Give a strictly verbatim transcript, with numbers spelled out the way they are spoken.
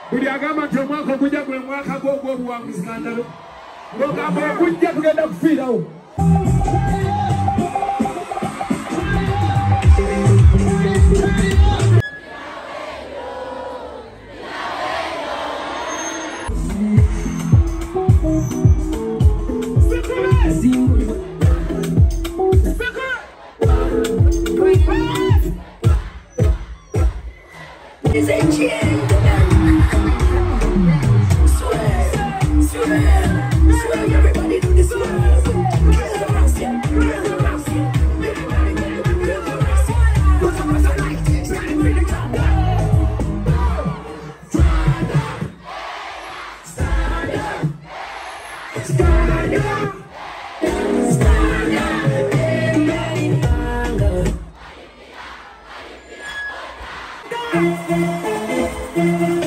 Buli agamba nti omwaka ogujja gwe mwaka gw'ogw'obuwanguzi kantalo. Ogamba ogujja tugenda kufiirawo. Is a gentleman. Swear, swear, swear, everybody do this swear. Kill the Russian, kill the Russian. Everybody kill the Russian. Put up a light, stand with the top. Stand up, stand up, stand up, stand up. Everybody hunger.